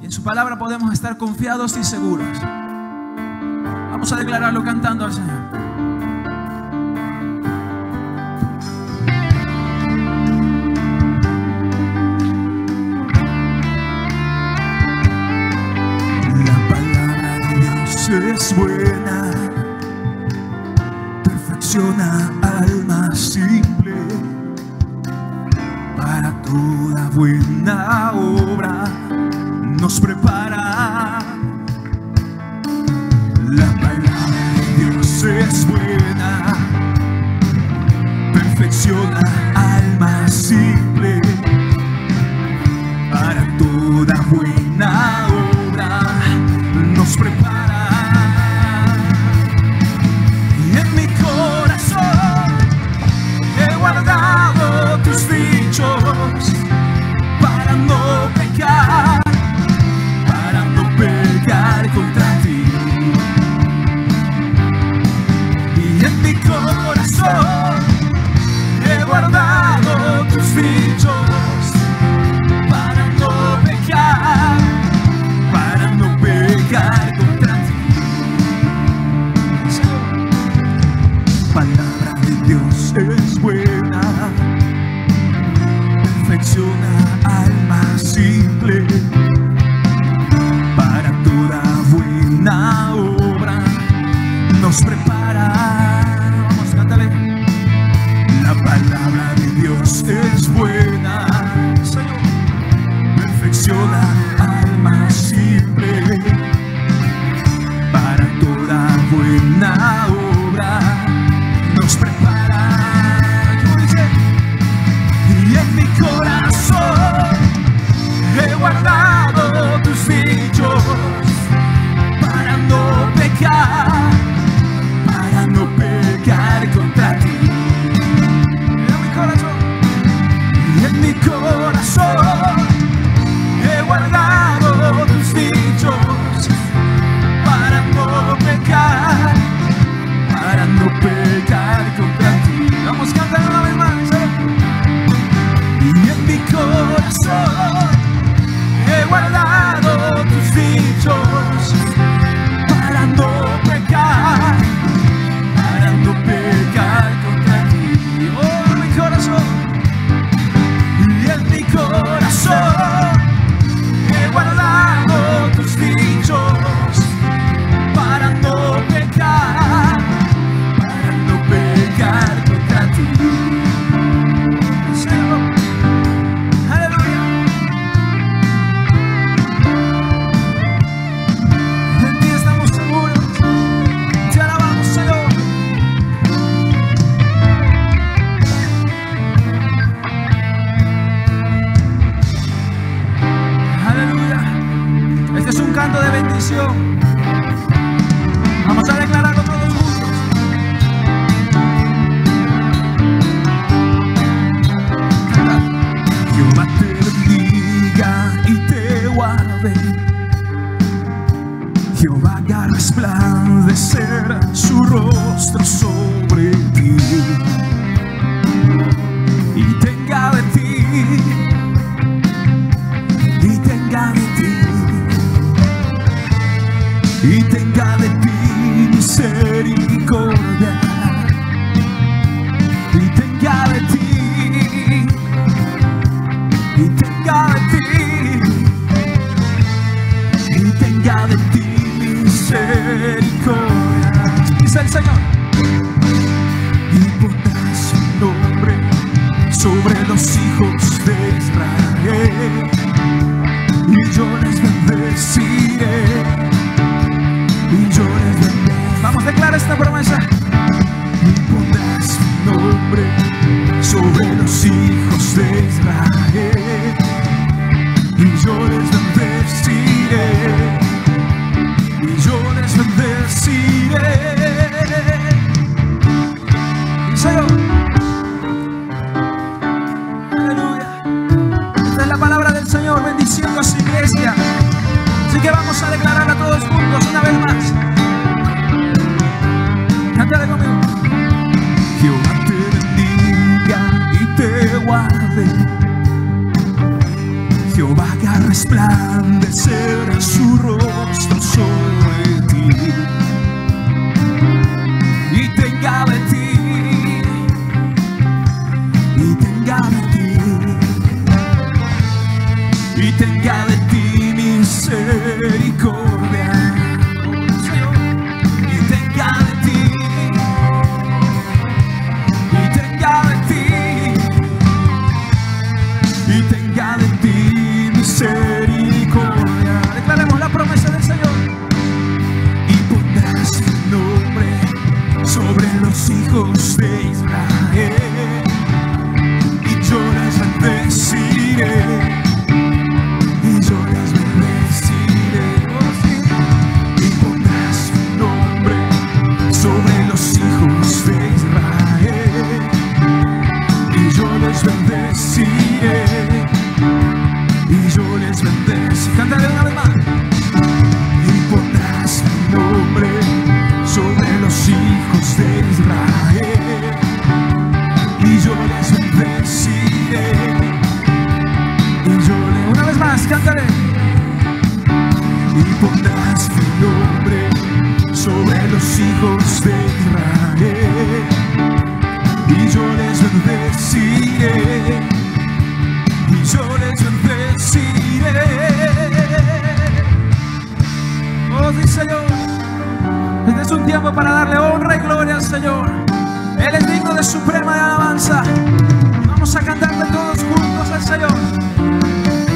En su palabra podemos estar confiados y seguros. Vamos a declararlo cantando al Señor. La palabra de Dios es buena, perfecciona al más simple. Para toda buena obra nos prepara. La palabra de Dios es buena, perfecciona al más simple. Para toda buena obra nos prepara. Y en mi corazón he guardado tus dichos para no pecar, contra ti. Y en mi corazón he guardado tus dichos para no pecar contra ti. Palabra de Dios es buena, perfecciona al más simple. Para toda buena obra nos prepara. Vamos, cántale. La palabra de Dios es buena, Señor, perfecciona al más simple. Para toda buena obra nos prepara. ¿Cómo dice? Y en mi corazón he guardado tus dichos para no pecar contra ti. Y en mi corazón he guardado tus dichos para no pecar contra ti. Vamos, cantar una vez más. Y en mi corazón he guardado tus dichos para no pecar contra ti. Oh, mi corazón. Y en mi corazón he guardado tus dichos para no pecar contra ti. Canto de bendición. Vamos a declararlo todos juntos. Jehová te bendiga y te guarde. Jehová haga resplandecer su rostro sobre ti y tenga de ti y tenga de ti misericordia, y tenga de ti, y tenga de ti, y tenga de ti misericordia, dice el Señor. Y pondrá su nombre sobre los hijos de Israel, y yo les bendeciré. Vamos, declara esta promesa. Y pondrás su nombre sobre los hijos de Israel, y yo les bendeciré, y yo les bendeciré. Señor, aleluya. Esta es la palabra del Señor bendiciendo a su iglesia. Así que vamos a declararla todos juntos una vez más. Cántale conmigo. Jehová te bendiga y te guarde. Jehová haga resplandecer su rostro sobre ti y tenga de ti, y tenga de ti, y tenga de ti misericordia, y tenga de ti, y tenga de ti, y tenga de ti misericordia. Declaremos la promesa del Señor. Y pondrás tu nombre sobre los hijos de Israel, y yo les bendeciré, y yo les bendeciré. Oh, sí. Y pondrás tu nombre sobre los hijos de Israel, y yo les bendeciré, y yo les bendeciré. Cántale una vez más. Y pondrás tu nombre sobre los hijos de Israel, y yo les bendeciré, y yo les... Una vez más, cántale. Y pondrás tu nombre sobre los hijos de Israel, y yo les bendeciré, y yo les bendeciré. Oh, sí, Señor. Este es un tiempo para darle honra y gloria al Señor. Él es digno de suprema alabanza. Vamos a cantarle todos juntos al Señor.